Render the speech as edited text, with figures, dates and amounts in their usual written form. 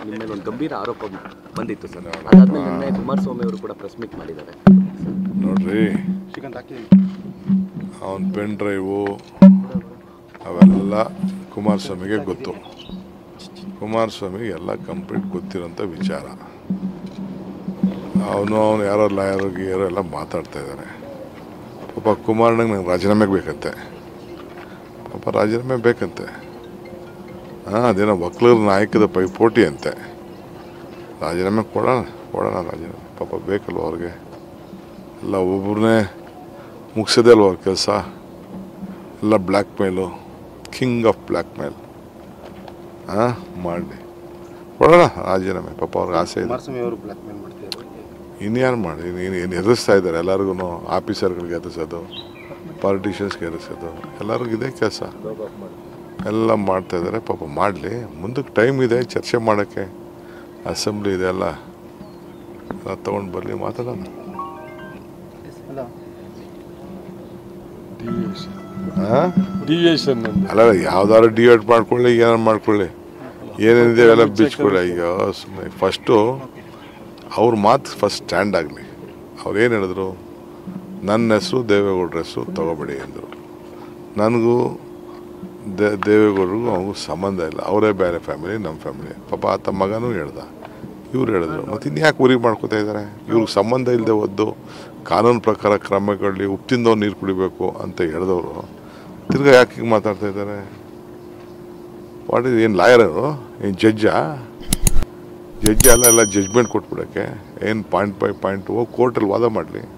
ನಿಮ್ಮ ಮೇಲೆ ಒಂದು ಗಂಭೀರ ಆರೋಪ ಬಂದಿತ್ತು ಸರ್. ಅದಾದ್ಮೇಲೆ ನಿನ್ನೆ ಕುಮಾರಸ್ವಾಮಿ ಅವರು ಕೂಡ ಪ್ರೆಸ್ ಮೀಟ್ ಮಾಡಿದ್ದಾರೆ. ನೋಡ್ರಿ, ಅವನ ಪೆನ್ ಡ್ರೈವು ಅವೆಲ್ಲ ಕುಮಾರಸ್ವಾಮಿಗೆ ಗೊತ್ತು. ಕುಮಾರಸ್ವಾಮಿಗೆ ಎಲ್ಲ ಕಂಪ್ಲೀಟ್ ಗೊತ್ತಿರೋಂಥ ವಿಚಾರ. ಅವನು ಯಾರೋ ಲಾಯರ್ಗೆ ಯಾರೋ ಎಲ್ಲ ಮಾತಾಡ್ತಾ ಇದ್ದಾರೆ. ಪಾಪ ಕುಮಾರಣ್ಣಗೆ ನಂಗೆ ರಾಜೀನಾಮೆಗೆ ಬೇಕಂತೆ. ಪಾಪ ರಾಜೀನಾಮೆ ಬೇಕಂತೆ. ಅದೇನೋ ವಕೀಲರ ನಾಯಕದ ಪೈಪೋಟಿ ಅಂತೆ. ರಾಜೀನಾಮೆ ಕೊಡೋಣ ರಾಜೀನಾಮೆ. ಪಾಪ ಬೇಕಲ್ವ ಅವ್ರಿಗೆ. ಎಲ್ಲ ಒಬ್ಬರನ್ನೇ ಮುಗಿಸೋದೇ ಅಲ್ವ ಅವ್ರ ಕೆಲಸ. ಎಲ್ಲ ಬ್ಲ್ಯಾಕ್ ಮೇಲು, ಕಿಂಗ್ ಆಫ್ ಬ್ಲ್ಯಾಕ್ ಮೇಲ್. ಮಾಡಿ ಕೊಡೋಣ ರಾಜೀನಾಮೆ. ಪಾಪ ಅವ್ರಿಗೆ ಆಸೆ ಇದೆ. ಇನ್ಯಾರು ಮಾಡಿ ಏನು ಎದುರಿಸ್ತಾ ಇದ್ದಾರೆ ಎಲ್ಲರಿಗೂ. ಆಫೀಸರ್ಗಳಿಗೆ ಎದುರಿಸೋದು, ಪಾಲಿಟಿಷಿಯನ್ಸ್ಗೆ ಎದುರಿಸೋದು, ಎಲ್ಲರಿಗೂ ಇದೇ ಕೆಲಸ. ಎಲ್ಲ ಮಾಡ್ತಾಯಿದ್ದಾರೆ. ಪಾಪ ಮಾಡಲಿ. ಮುಂದಕ್ಕೆ ಟೈಮ್ ಇದೆ ಚರ್ಚೆ ಮಾಡೋಕ್ಕೆ. ಅಸೆಂಬ್ಲಿ ಇದೆ, ಎಲ್ಲ ತೊಗೊಂಡು ಬರಲಿ, ಮಾತಾಡೋಣ. ಅಲ್ಲ, ಯಾವ್ದಾದ್ರು ಡಿವೈಡ್ ಮಾಡ್ಕೊಳ್ಳಿ, ಏನಾರು ಮಾಡ್ಕೊಳ್ಳಿ, ಏನೇನಿದೆ ಎಲ್ಲ ಬಿಚ್ಕೊಳ್ಳಿ. ಅಯ್ಯೋ ಸುಮ್ಮನೆ ಫಸ್ಟು ಅವ್ರ ಮಾತು ಫಸ್ಟ್ ಸ್ಟ್ಯಾಂಡ್ ಆಗಲಿ. ಅವ್ರು ಏನು ಹೇಳಿದ್ರು, ನನ್ನ ಹೆಸರು ದೇವೇಗೌಡರ ಹೆಸರು ತಗೋಬೇಡಿ ಅಂದರು. ನನಗೂ ದೇವೇಗೌಡರಿಗೂ ಅವ್ರಿಗೂ ಸಂಬಂಧ ಇಲ್ಲ. ಅವರೇ ಬೇರೆ ಫ್ಯಾಮಿಲಿ, ನಮ್ಮ ಫ್ಯಾಮಿಲಿ. ಪಾಪ ಆತ ಮಗನೂ ಹೇಳ್ದ, ಇವ್ರು ಹೇಳಿದ್ರು. ಮತ್ತು ಇನ್ಯಾಕೆ ಉರಿ ಮಾಡ್ಕೋತಾ ಇದ್ದಾರೆ? ಇವ್ರಿಗೆ ಸಂಬಂಧ ಇಲ್ಲದೆ ಒದ್ದು ಕಾನೂನು ಪ್ರಕಾರ ಕ್ರಮಗಳಲ್ಲಿ ಉಪ್ಪಿಂದವ್ರು ನೀರು ಕುಡಿಬೇಕು ಅಂತ ಹೇಳಿದವರು ತಿರ್ಗಾ ಯಾಕೆ ಹೀಗೆ ಮಾತಾಡ್ತಾ ಇದ್ದಾರೆ? ವಾಟ್ ಇಸ್, ಏನು ಲಾಯರು, ಏನು ಜಡ್ಜ ಅಲ್ಲ, ಎಲ್ಲ ಜಡ್ಜ್ಮೆಂಟ್ ಕೊಟ್ಬಿಡೋಕ್ಕೆ. ಏನು ಪಾಯಿಂಟ್ ಬೈ ಪಾಯಿಂಟ್ ಹೋಗಿ ಕೋರ್ಟಲ್ಲಿ ವಾದ ಮಾಡಲಿ.